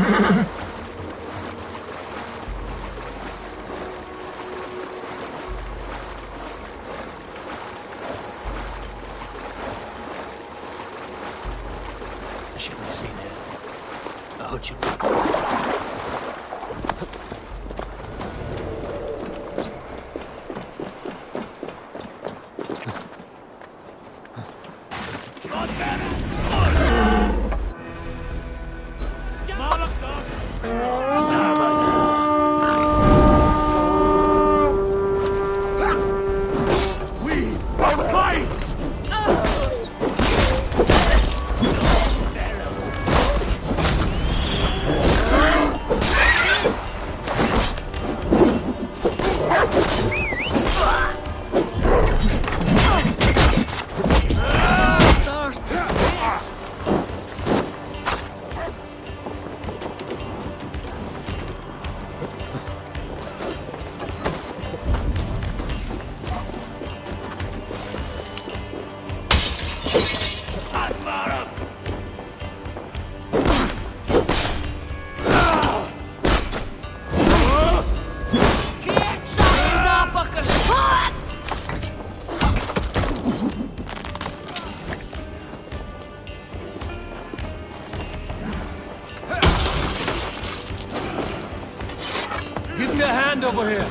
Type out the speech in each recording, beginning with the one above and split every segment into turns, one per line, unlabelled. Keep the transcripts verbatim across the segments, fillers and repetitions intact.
I shouldn't have seen it. I hurt you.
Give me a hand over here.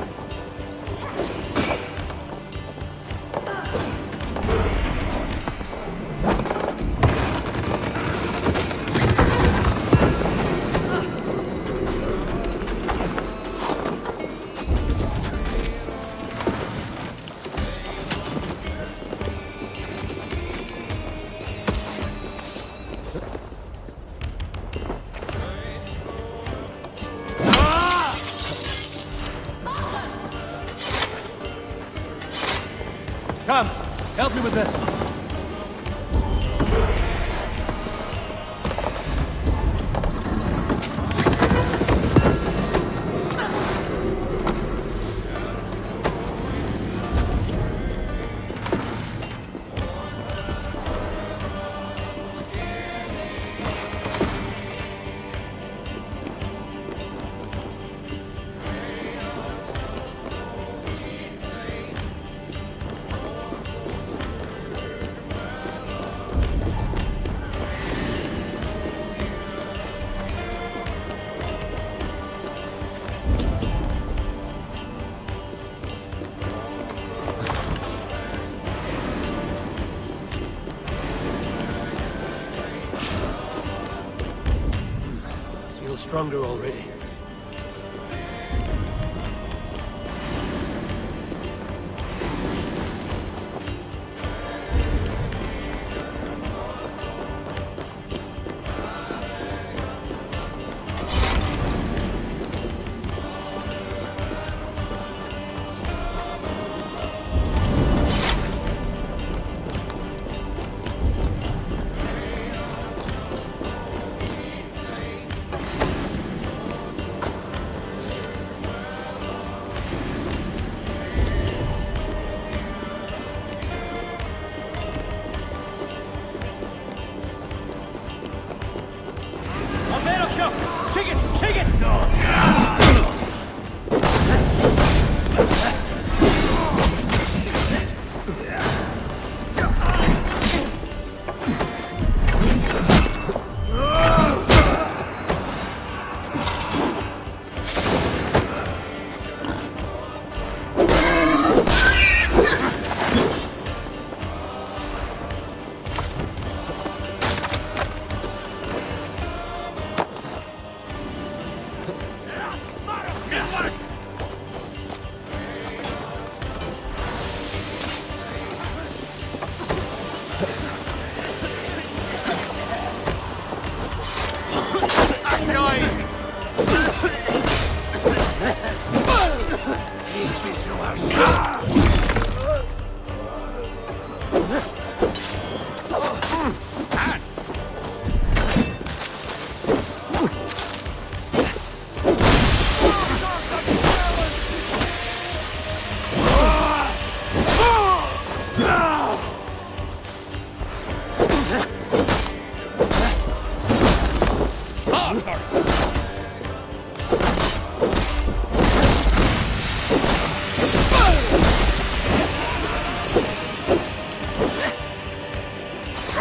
Come, help me with this.
Feel stronger already.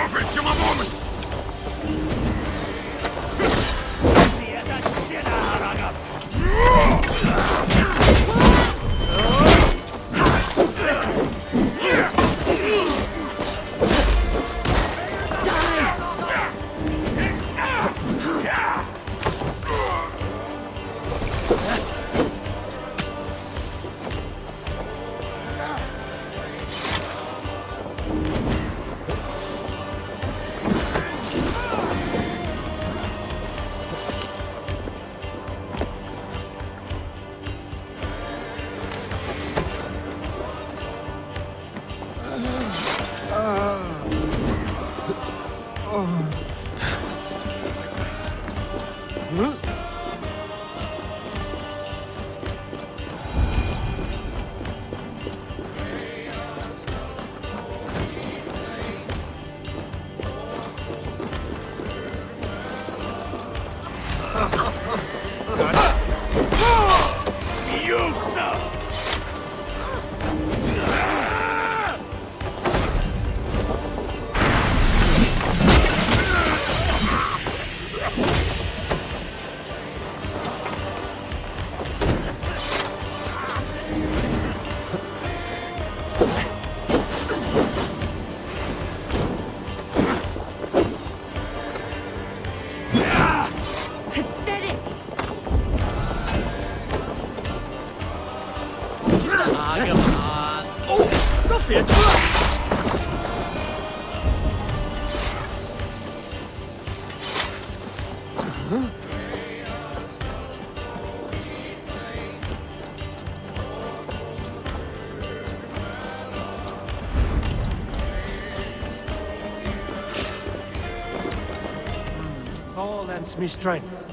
All lends me strength.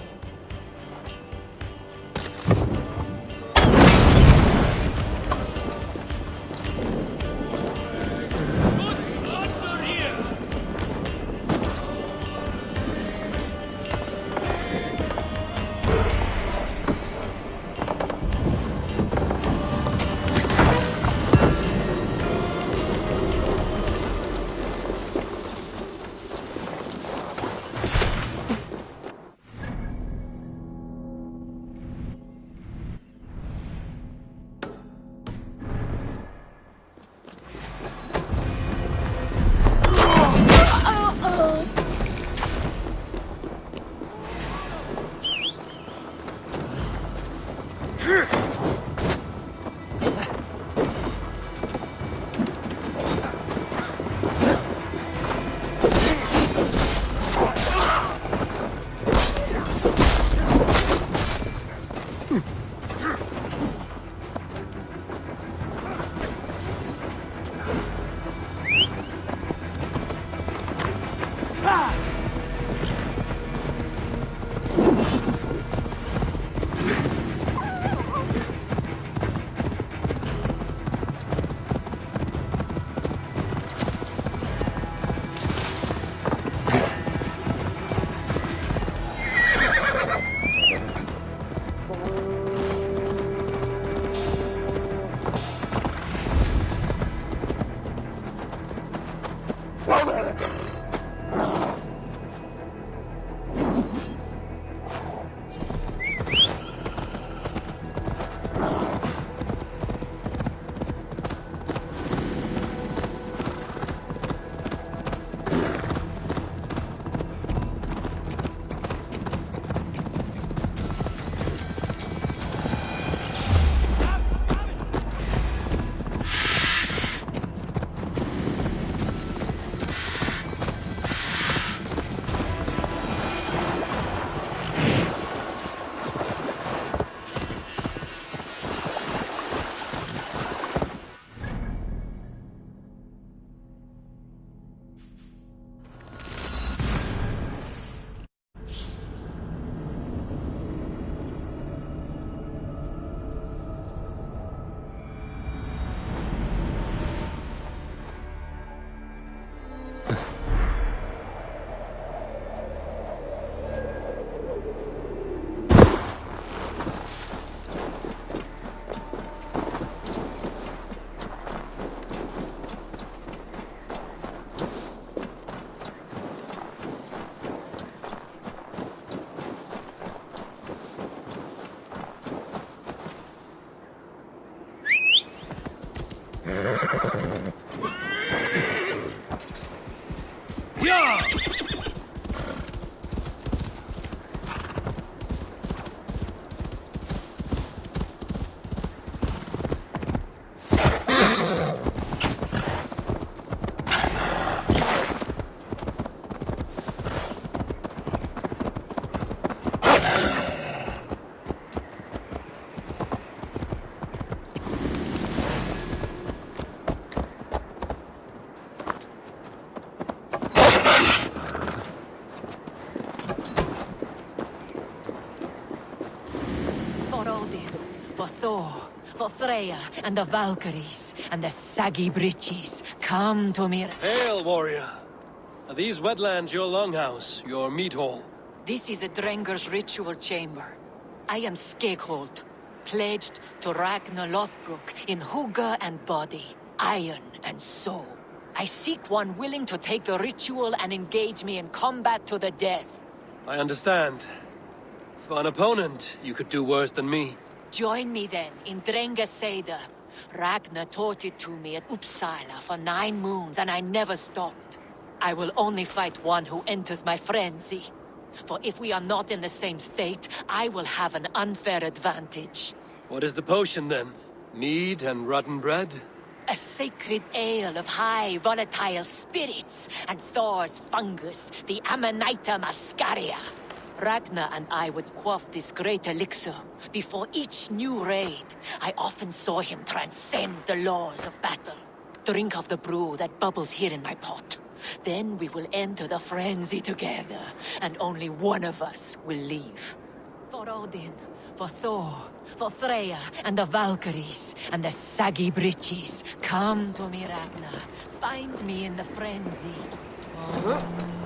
For Thor, for Freya, and the Valkyries, and the saggy breeches, come to me.
Hail, warrior! Are these wetlands your longhouse, your meat hall?
This is a Drenger's ritual chamber. I am Skeghold, pledged to Ragnar Lothbrok in hugger and body, iron and soul. I seek one willing to take the ritual and engage me in combat to the death.
I understand. For an opponent, you could do worse than me.
Join me then in Drengaseda. Ragnar taught it to me at Uppsala for nine moons, and I never stopped. I will only fight one who enters my frenzy. For if we are not in the same state, I will have an unfair advantage.
What is the potion then? Mead and rotten bread?
A sacred ale of high volatile spirits, and Thor's fungus, the Amanita muscaria. Ragnar and I would quaff this great elixir before each new raid. I often saw him transcend the laws of battle. Drink of the brew that bubbles here in my pot. Then we will enter the frenzy together, and only one of us will leave. For Odin, for Thor, for Freya, and the Valkyries, and the saggy breeches, come to me, Ragnar. Find me in the frenzy. Oh.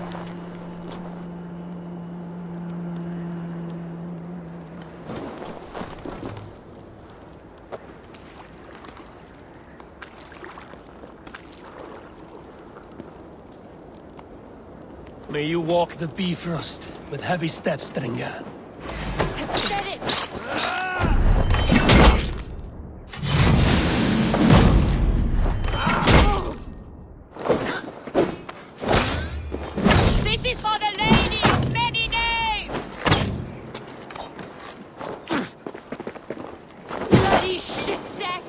May you walk the Bifrost with heavy steps, Drenga.
Set it! This is for the lady of many names! Bloody shitsack!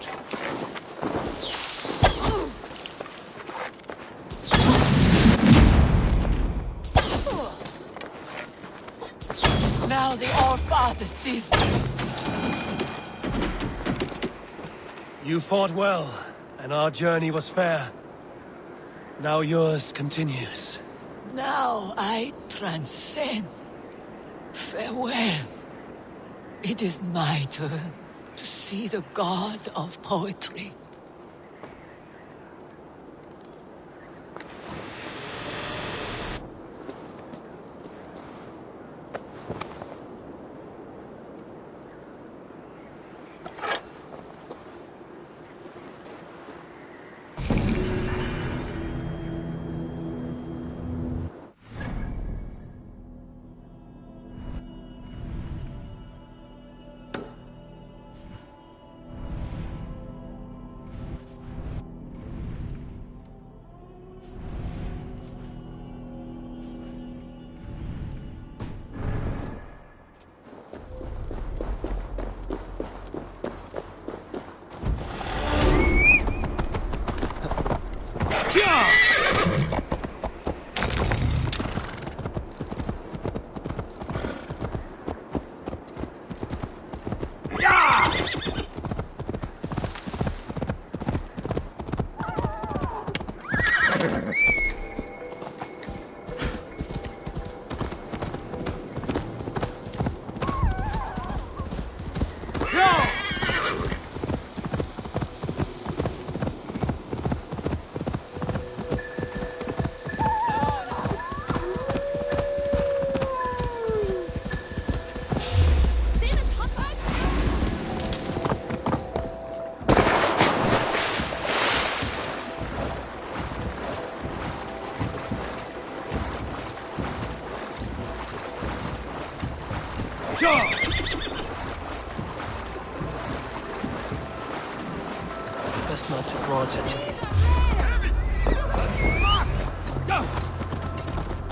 Now the All-Father sees me.
You fought well, and our journey was fair. Now yours continues.
Now I transcend. Farewell. It is my turn to see the god of poetry.
Best not to draw attention here.
Go!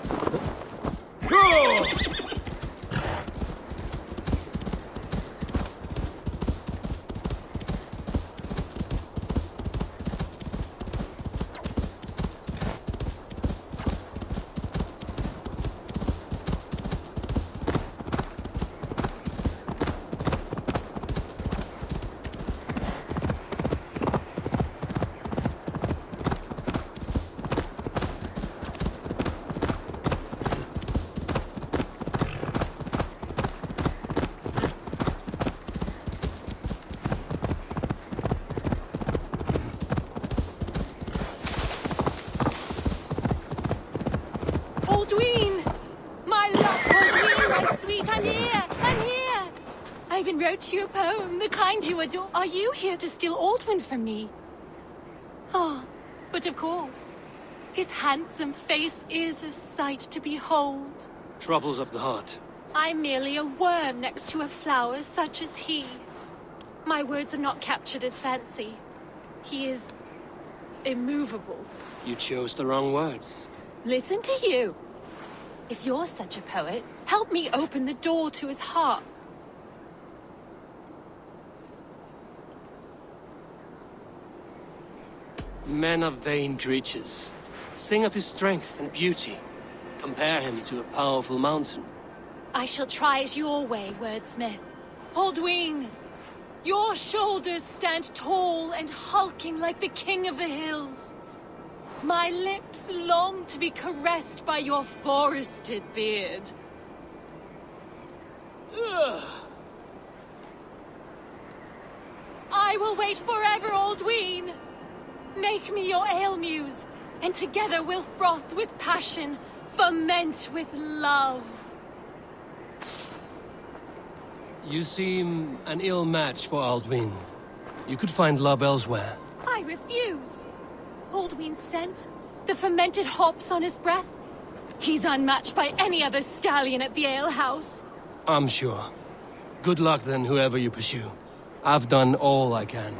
Wrote you a poem, the kind you adore. Are you here to steal Aldwin from me? Oh, but of course. His handsome face is a sight to behold.
Troubles of the heart.
I'm merely a worm next to a flower such as he. My words have not captured his fancy. He is immovable.
You chose the wrong words.
Listen to you. If you're such a poet, help me open the door to his heart.
Men are vain creatures. Sing of his strength and beauty. Compare him to a powerful mountain.
I shall try it your way, wordsmith. Aldwin, your shoulders stand tall and hulking like the king of the hills. My lips long to be caressed by your forested beard. Ugh. I will wait forever, Aldwin. Make me your ale muse, and together we'll froth with passion, ferment with love.
You seem an ill match for Aldwin. You could find love elsewhere.
I refuse. Aldwin's scent, the fermented hops on his breath. He's unmatched by any other stallion at the alehouse.
I'm sure. Good luck then, whoever you pursue. I've done all I can.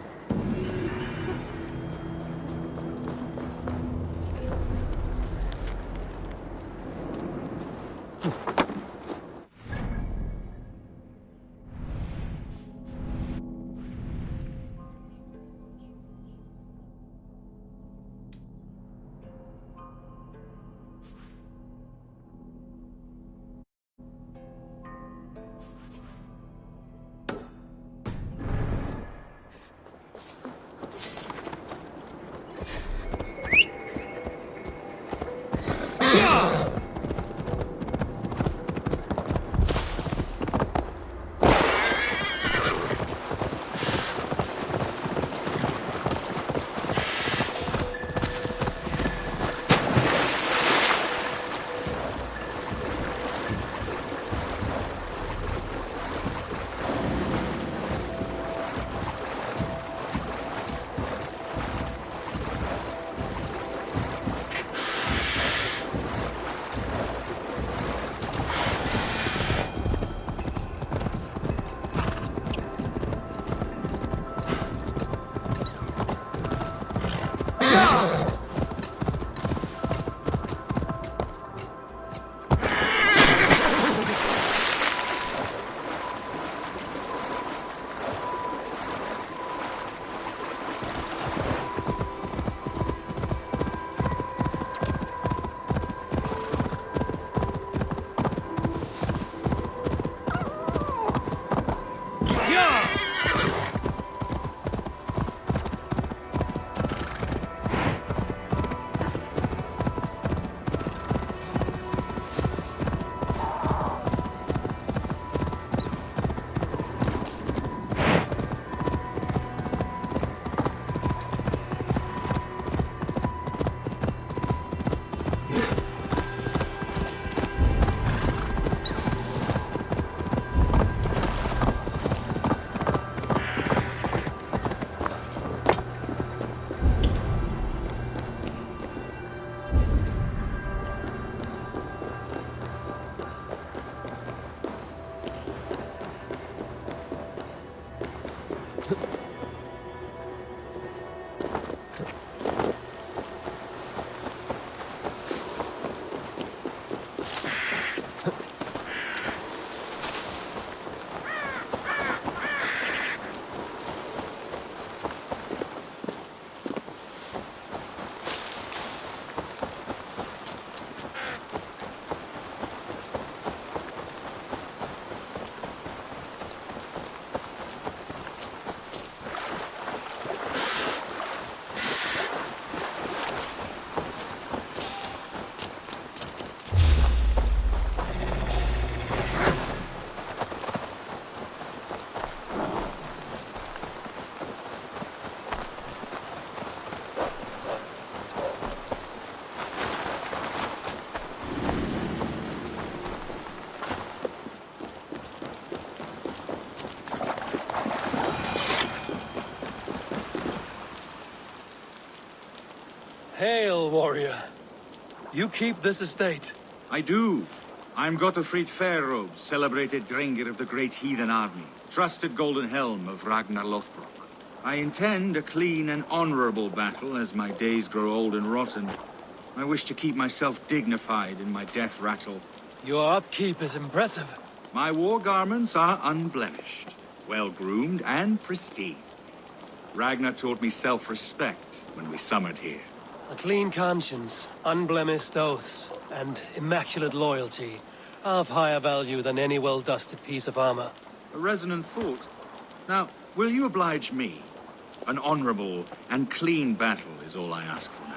warrior. You keep this estate.
I do. I'm Gottfried Fairrobe, celebrated Drengr of the Great Heathen Army, trusted Golden Helm of Ragnar Lothbrok. I intend a clean and honorable battle as my days grow old and rotten. I wish to keep myself dignified in my death rattle.
Your upkeep is impressive.
My war garments are unblemished, well-groomed and pristine. Ragnar taught me self-respect when we summoned here.
A clean conscience, unblemished oaths, and immaculate loyalty are of higher value than any well-dusted piece of armor.
A resonant thought. Now, will you oblige me? An honorable and clean battle is all I ask for now.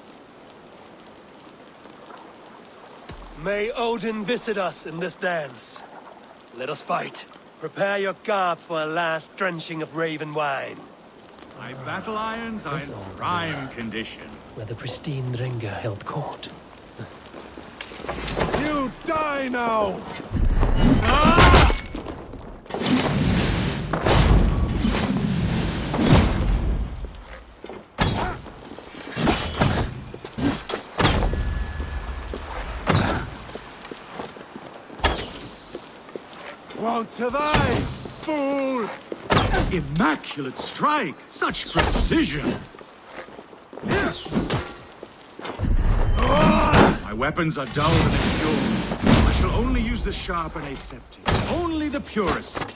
May Odin visit us in this dance. Let us fight. Prepare your garb for a last drenching of raven wine.
My battle irons are in prime condition.
Where the pristine Drengr held court.
You die now! Won't survive, fool!
Immaculate strike! Such precision! My weapons are dull and impure. I shall only use the sharp and aseptic. Only the purest.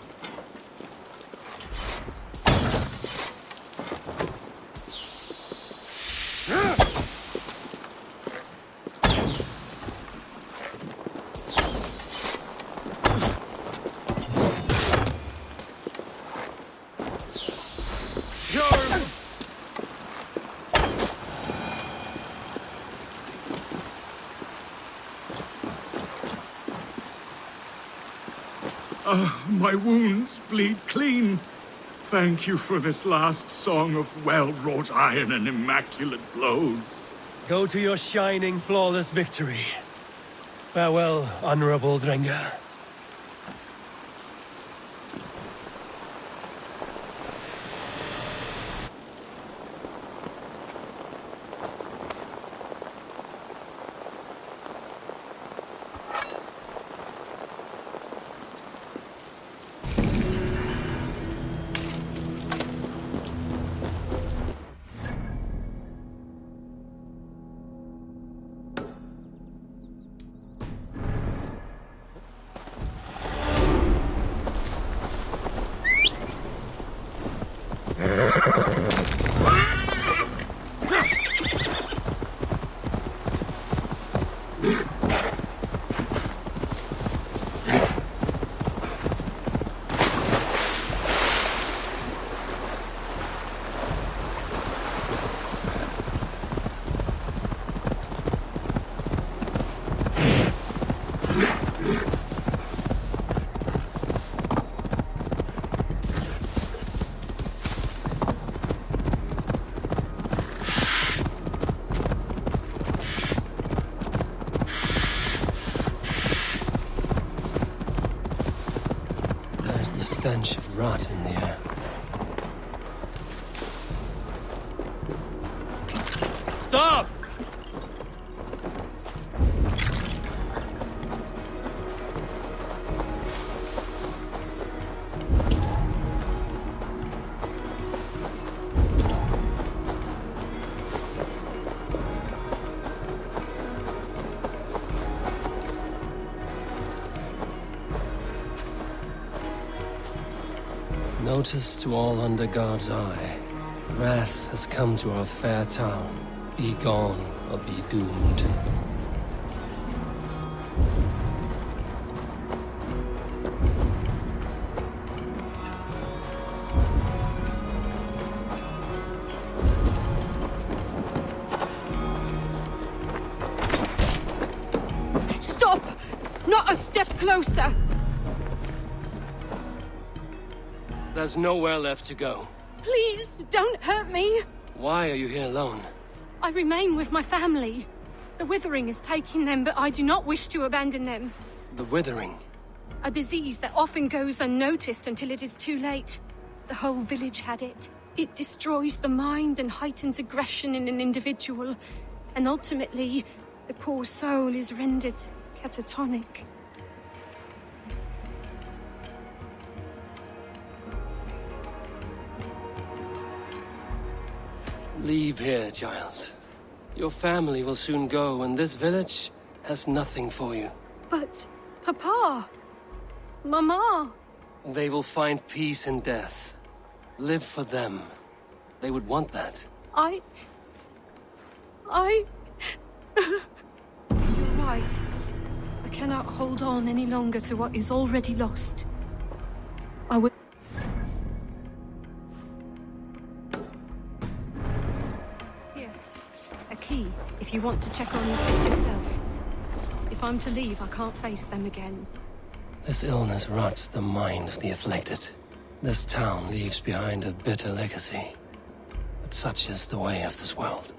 Ah, my wounds bleed clean. Thank you for this last song of well-wrought iron and immaculate blows.
Go to your shining, flawless victory. Farewell, honorable Drengr. Stench of rot in the air. Stop! Notice to all under God's eye. Wrath has come to our fair town. Be gone or be doomed.
Stop! Not a step closer!
There's nowhere left to go.
Please, don't hurt me!
Why are you here alone?
I remain with my family. The Withering is taking them, but I do not wish to abandon them.
The Withering?
A disease that often goes unnoticed until it is too late. The whole village had it. It destroys the mind and heightens aggression in an individual, And ultimately, the poor soul is rendered catatonic.
Leave here, child. Your family will soon go, and this village has nothing for you.
But, Papa! Mama!
They will find peace in death. Live for them. They would want that.
I... I... You're right. I cannot hold on any longer to what is already lost. I will... Here. A key, if you want to check on the sick yourself. If I'm to leave, I can't face them again.
This illness rots the mind of the afflicted. This town leaves behind a bitter legacy. But such is the way of this world.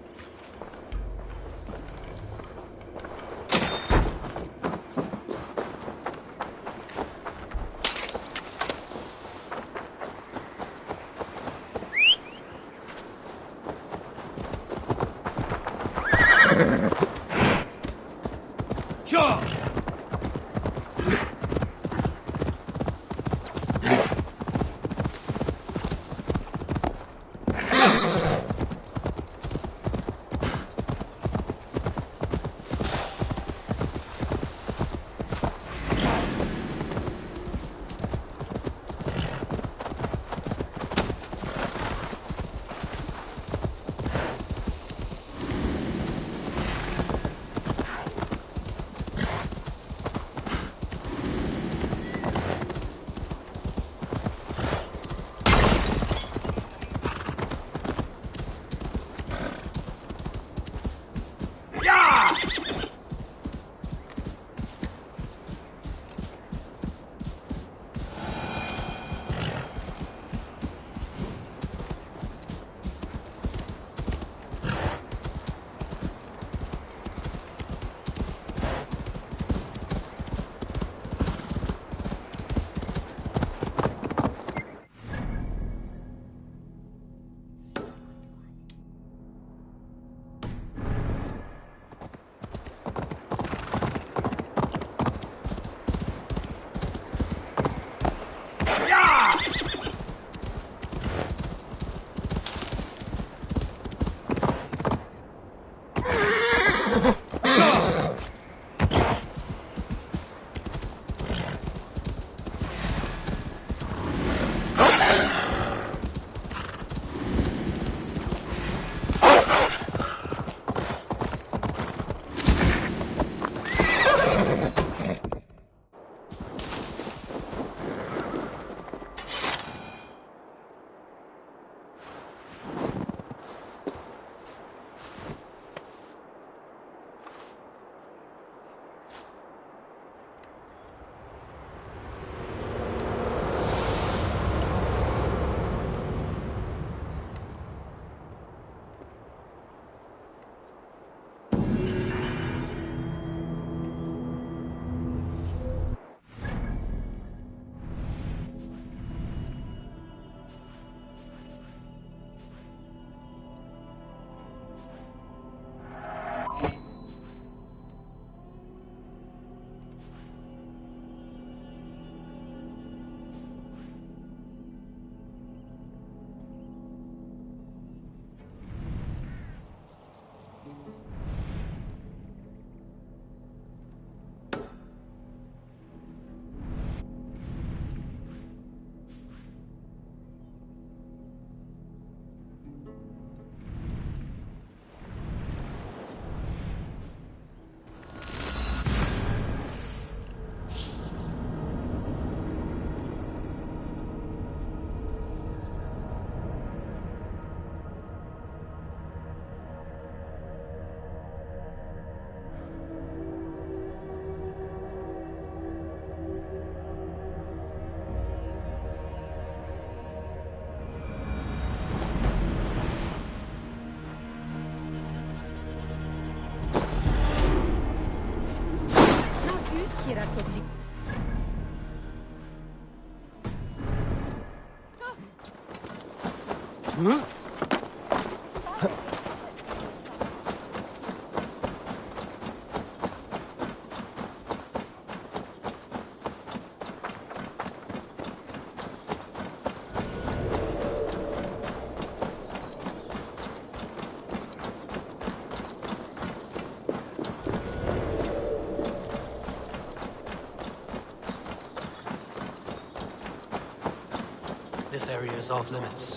This area is off limits.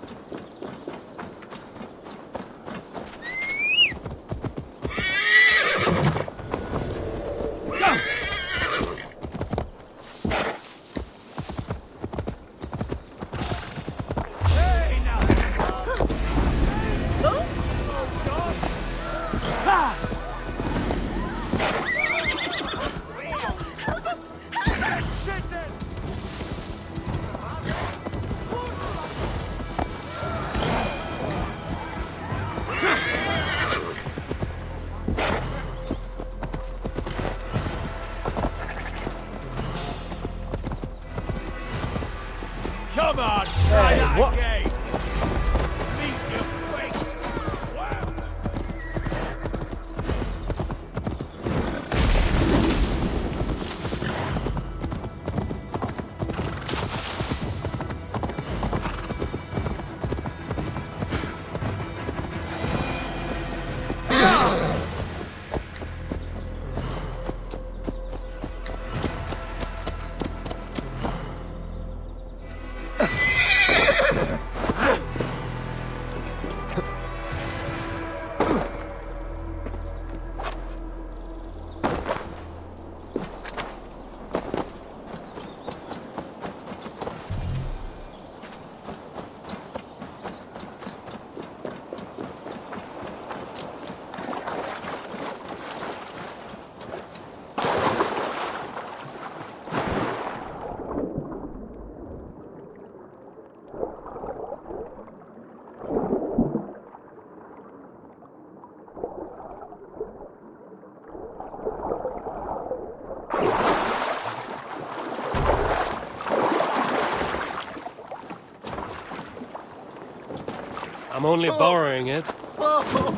Come on! Try hey, that what? Again. Meet your face! Wow.
I'm only oh. borrowing it.
Oh.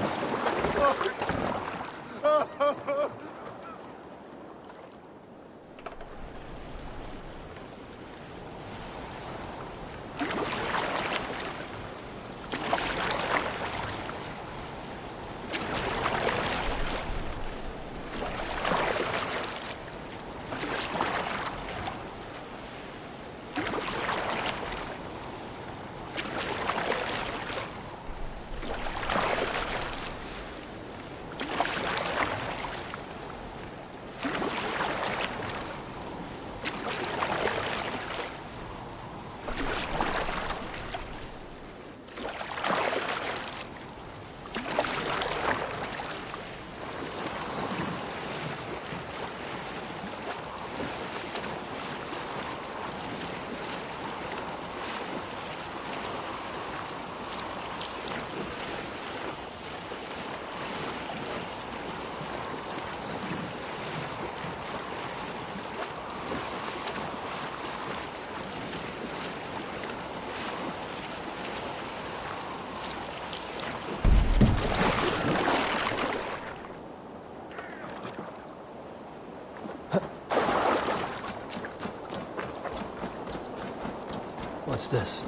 What's this?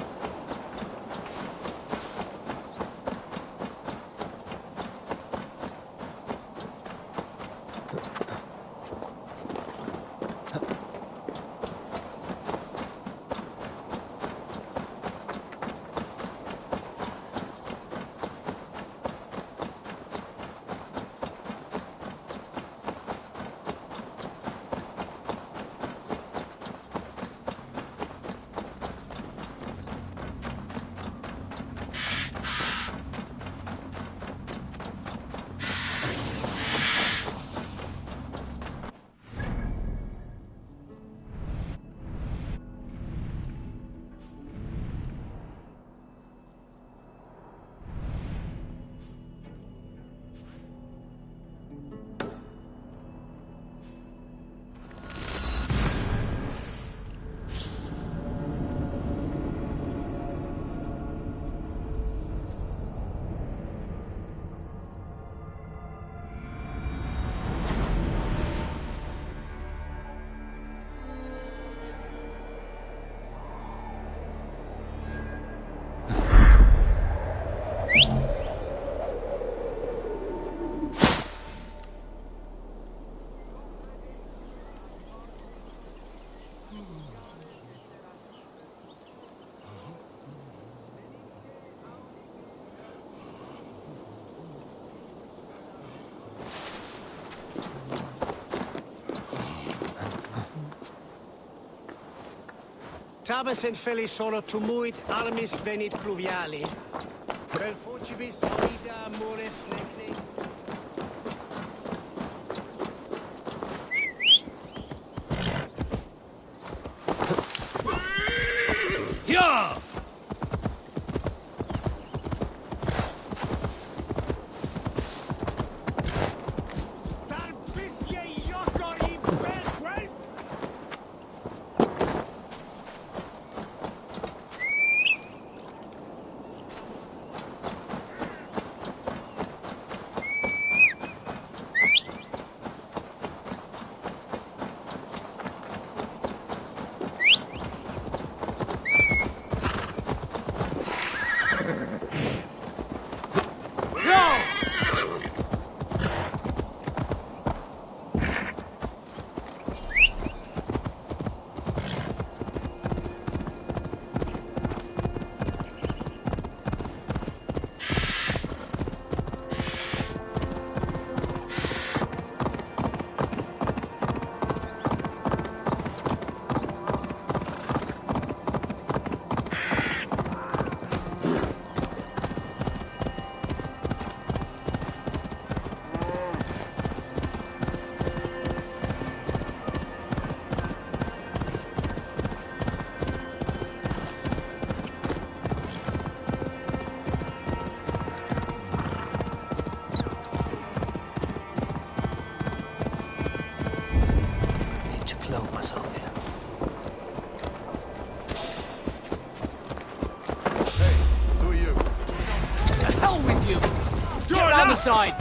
Tabas en feli solo tumuit armis venit pluviali. Per fugibis vida mores necne.
Yeah!
Side.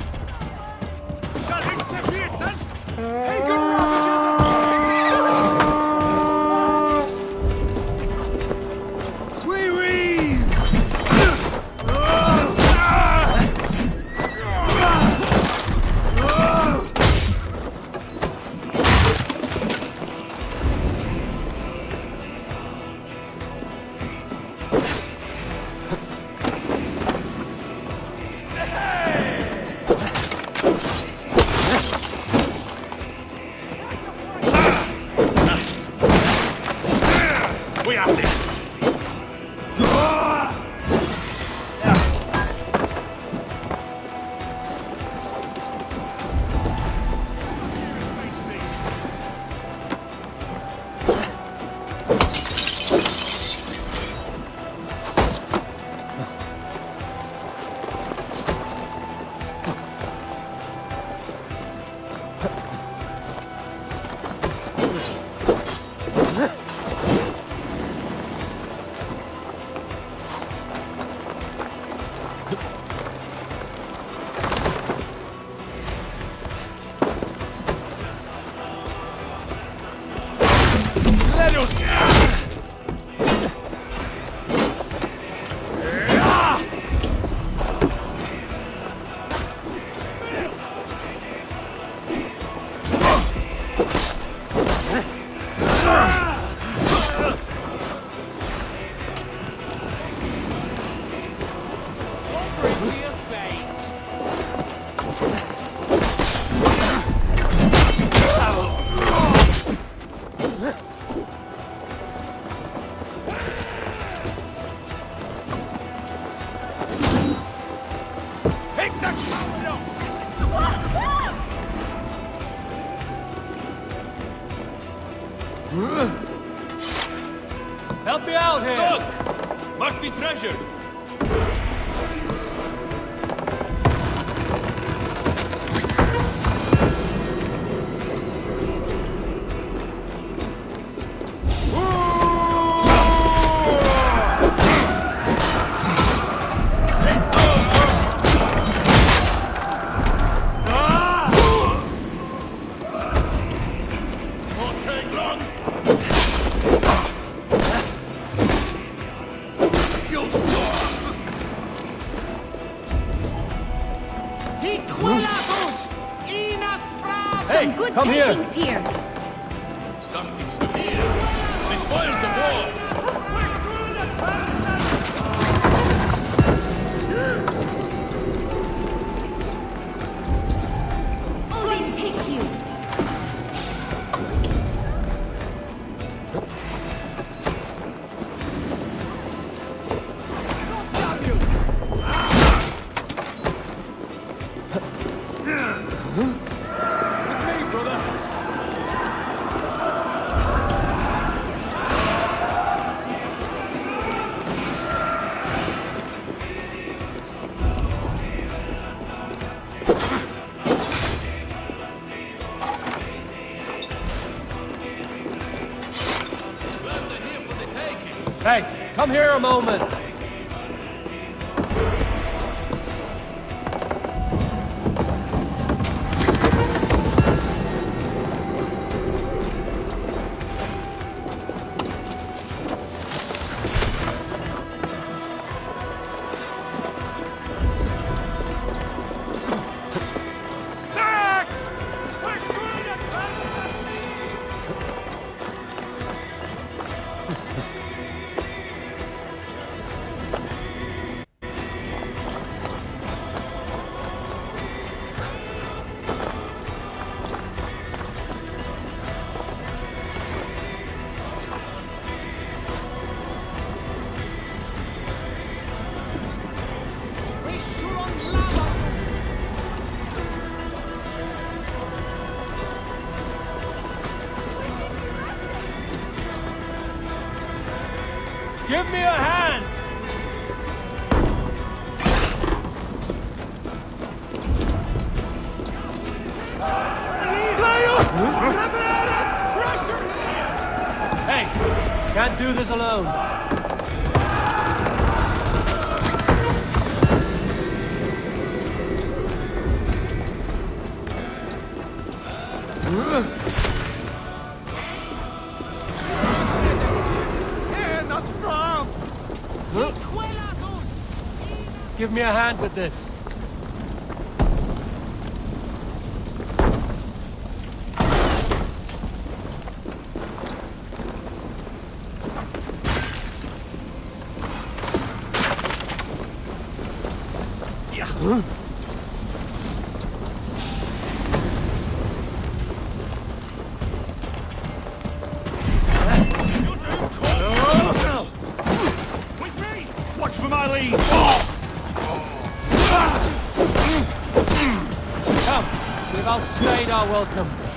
Help me out here! Look! Must be treasure! Hey,
Good
come here!
paintings here.
Something's new here. The spoils of war!
Odin take you.
Hey, come here a moment. Give me a hand! Hey, can't do this alone. Give me a hand with this. Yeah. Huh?
Watch for my lead!
Come, we've outstayed our welcome.